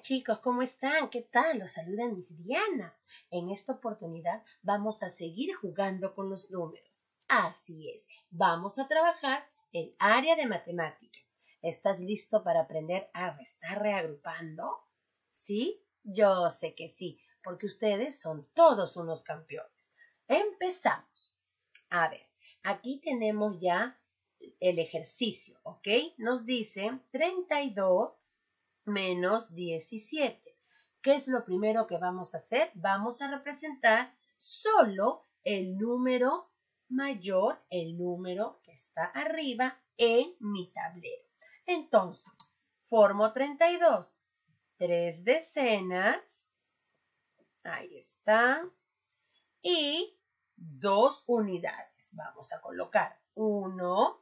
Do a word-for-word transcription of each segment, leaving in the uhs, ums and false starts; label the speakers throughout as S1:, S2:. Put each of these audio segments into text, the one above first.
S1: chicos, ¿cómo están? ¿Qué tal? Los saluda Miss Diana. En esta oportunidad vamos a seguir jugando con los números. Así es, vamos a trabajar el área de matemática. ¿Estás listo para aprender a restar reagrupando? ¿Sí? Yo sé que sí, porque ustedes son todos unos campeones. Empezamos. A ver, aquí tenemos ya el ejercicio, ¿ok? Nos dice treinta y dos menos diecisiete. ¿Qué es lo primero que vamos a hacer? Vamos a representar solo el número mayor, el número que está arriba en mi tablero. Entonces, formo treinta y dos. Tres decenas. Ahí está. Y dos unidades. Vamos a colocar uno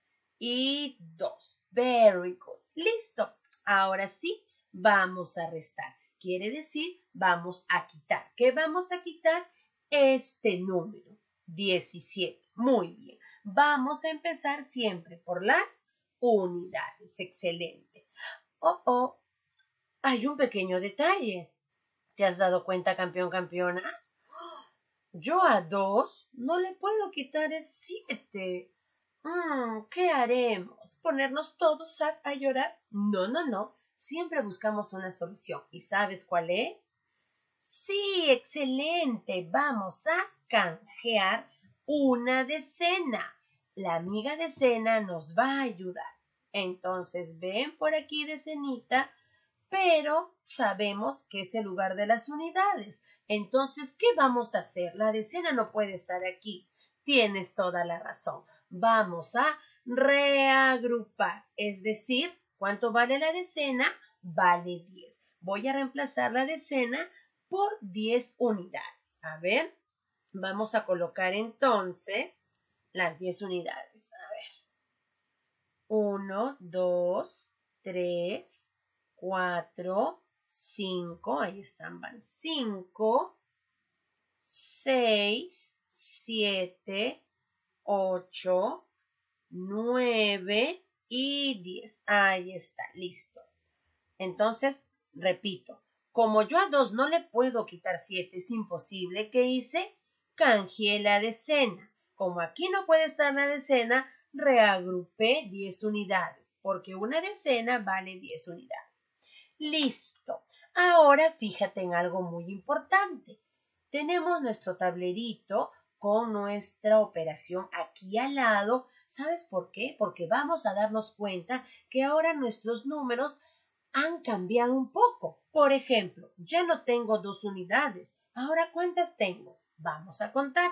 S1: y dos. Very good. Listo. Ahora sí, vamos a restar. Quiere decir, vamos a quitar. ¿Qué vamos a quitar? Este número, diecisiete. Muy bien. Vamos a empezar siempre por las unidades. Excelente. Oh, oh. Hay un pequeño detalle. ¿Te has dado cuenta, campeón, campeona? Yo a dos no le puedo quitar el siete. Mm, ¿qué haremos? ¿Ponernos todos a, a llorar? No, no, no. Siempre buscamos una solución. ¿Y sabes cuál es? Sí, excelente. Vamos a canjear una decena. La amiga decena nos va a ayudar. Entonces, ven por aquí, decenita, pero sabemos que es el lugar de las unidades. Entonces, ¿qué vamos a hacer? La decena no puede estar aquí. Tienes toda la razón. Vamos a reagrupar, es decir, ¿cuánto vale la decena? Vale diez. Voy a reemplazar la decena por diez unidades. A ver, vamos a colocar entonces las diez unidades. A ver, uno, dos, tres, cuatro, cinco, ahí están, van cinco, seis, siete, ocho, nueve y diez. Ahí está, listo. Entonces, repito, como yo a dos no le puedo quitar siete, es imposible. ¿Qué hice? Canjeé la decena. Como aquí no puede estar la decena, reagrupé diez unidades, porque una decena vale diez unidades. Listo. Ahora fíjate en algo muy importante. Tenemos nuestro tablerito con nuestra operación aquí al lado. ¿Sabes por qué? Porque vamos a darnos cuenta que ahora nuestros números han cambiado un poco. Por ejemplo, ya no tengo dos unidades. Ahora, ¿cuántas tengo? Vamos a contar.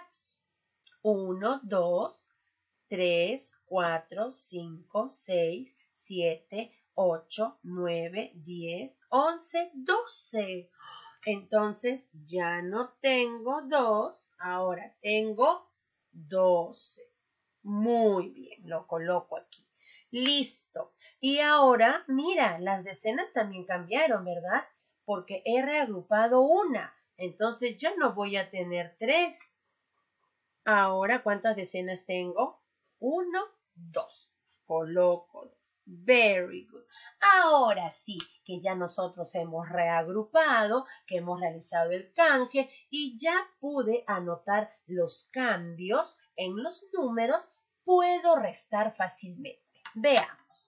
S1: Uno, dos, tres, cuatro, cinco, seis, siete, ocho, nueve, diez, once, doce. Entonces, ya no tengo dos, ahora tengo doce. Muy bien, lo coloco aquí. Listo. Y ahora, mira, las decenas también cambiaron, ¿verdad? Porque he reagrupado una. Entonces, ya no voy a tener tres. Ahora, ¿cuántas decenas tengo? Uno, dos. Coloco dos. Very good. Ahora sí, que ya nosotros hemos reagrupado, que hemos realizado el canje y ya pude anotar los cambios en los números, puedo restar fácilmente. Veamos.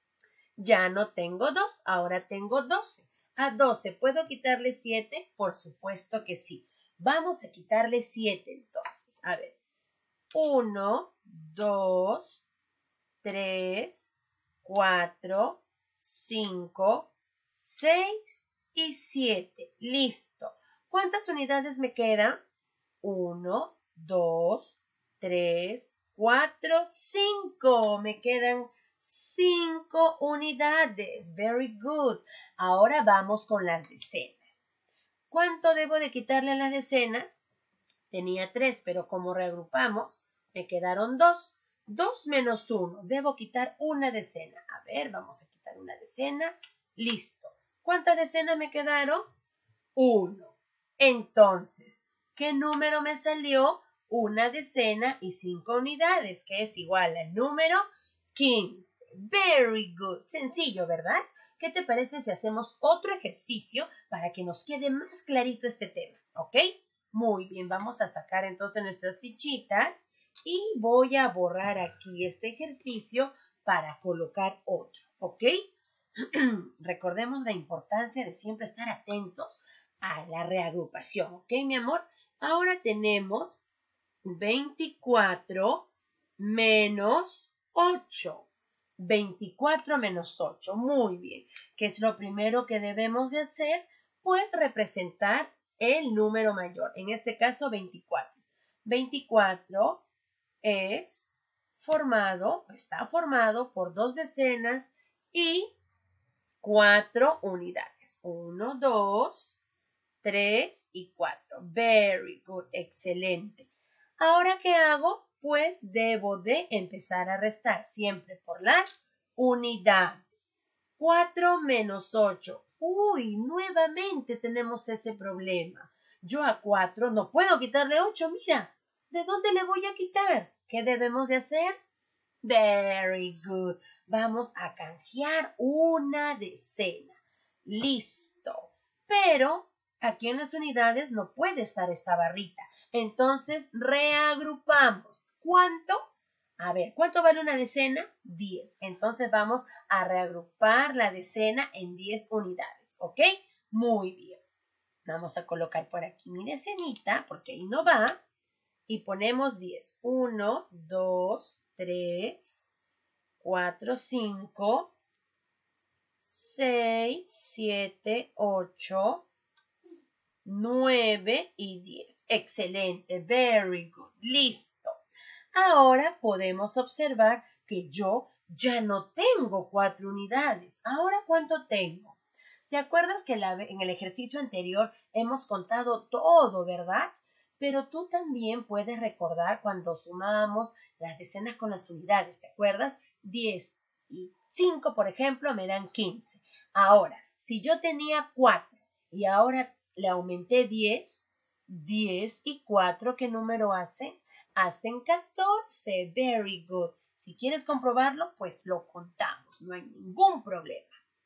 S1: Ya no tengo dos, ahora tengo doce. A doce, ¿puedo quitarle siete? Por supuesto que sí. Vamos a quitarle siete entonces. A ver. uno, dos, tres, cuatro, cinco, seis y siete. Listo. ¿Cuántas unidades me quedan? uno, dos, tres, cuatro, cinco. Me quedan cinco unidades. Very good. Ahora vamos con las decenas. ¿Cuánto debo de quitarle a las decenas? Tenía tres, pero como reagrupamos, me quedaron dos. dos menos uno. Debo quitar una decena. A ver, vamos a quitar una decena. Listo. ¿Cuántas decenas me quedaron? uno. Entonces, ¿qué número me salió? Una decena y cinco unidades, que es igual al número quince. Very good. Sencillo, ¿verdad? ¿Qué te parece si hacemos otro ejercicio para que nos quede más clarito este tema? ¿Ok? Muy bien, vamos a sacar entonces nuestras fichitas y voy a borrar aquí este ejercicio para colocar otro, ¿ok? Recordemos la importancia de siempre estar atentos a la reagrupación, ¿ok, mi amor? Ahora tenemos veinticuatro menos ocho. veinticuatro menos ocho. Muy bien. ¿Qué es lo primero que debemos de hacer? Pues representar el número mayor. En este caso, veinticuatro. veinticuatro es formado, está formado por dos decenas y cuatro unidades. Uno, dos, tres y cuatro. Very good. Excelente. Ahora, ¿qué hago? Pues debo de empezar a restar siempre por las unidades. cuatro menos ocho. Uy, nuevamente tenemos ese problema. Yo a cuatro no puedo quitarle ocho. Mira, ¿de dónde le voy a quitar? ¿Qué debemos de hacer? Very good. Vamos a canjear una decena. Listo. Pero aquí en las unidades no puede estar esta barrita. Entonces reagrupamos. ¿Cuánto? A ver, ¿cuánto vale una decena? diez. Entonces vamos a reagrupar la decena en diez unidades. ¿Ok? Muy bien. Vamos a colocar por aquí mi decenita, porque ahí no va. Y ponemos diez. uno, dos, tres, cuatro, cinco, seis, siete, ocho, nueve y diez. Excelente. Very good. Listo. Ahora podemos observar que yo ya no tengo cuatro unidades. Ahora, ¿cuánto tengo? ¿Te acuerdas que la, en el ejercicio anterior hemos contado todo, verdad? Pero tú también puedes recordar cuando sumábamos las decenas con las unidades. ¿Te acuerdas? diez y cinco, por ejemplo, me dan quince. Ahora, si yo tenía cuatro y ahora le aumenté diez, diez y cuatro, ¿qué número hacen? Hacen catorce. Very good. Si quieres comprobarlo, pues lo contamos. No hay ningún problema.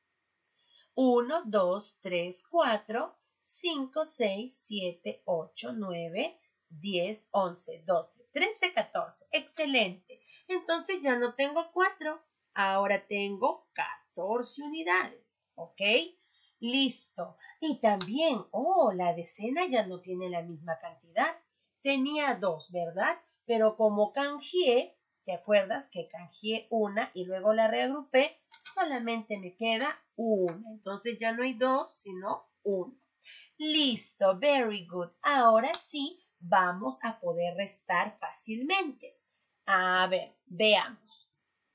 S1: uno, dos, tres, cuatro, cinco, seis, siete, ocho, nueve, diez, once, doce, trece, catorce. Excelente. Entonces ya no tengo cuatro. Ahora tengo catorce unidades. ¿Ok? Listo. Y también, oh, la decena ya no tiene la misma cantidad. Tenía dos, ¿verdad? Pero como canjeé, ¿te acuerdas que canjeé una y luego la reagrupé? Solamente me queda una. Entonces ya no hay dos, sino uno. Listo, very good. Ahora sí, vamos a poder restar fácilmente. A ver, veamos.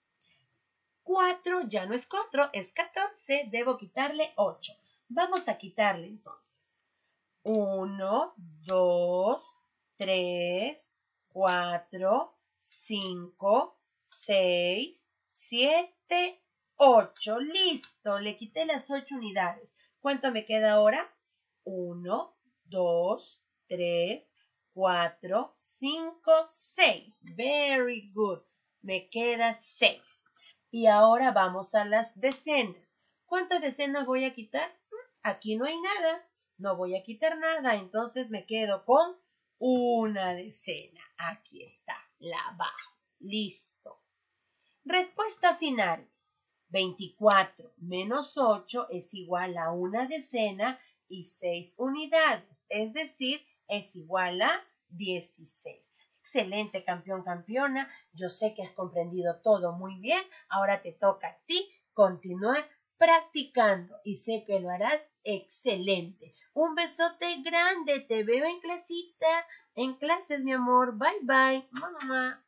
S1: cuatro ya no es cuatro, es catorce. Debo quitarle ocho. Vamos a quitarle entonces. uno, dos, tres, cuatro, cinco, seis, siete, ocho. Listo, le quité las ocho unidades. ¿Cuánto me queda ahora? uno, dos, tres, cuatro, cinco, seis. Very good. Me queda seis. Y ahora vamos a las decenas. ¿Cuántas decenas voy a quitar? Aquí no hay nada. No voy a quitar nada. Entonces me quedo con una decena. Aquí está, la bajo. Listo. Respuesta final. veinticuatro menos ocho es igual a una decena y seis unidades. Es decir, es igual a dieciséis. Excelente, campeón, campeona. Yo sé que has comprendido todo muy bien. Ahora te toca a ti continuar practicando y sé que lo harás excelente. Un besote grande. Te veo en clasita, en clases, mi amor. Bye, bye. Mamá.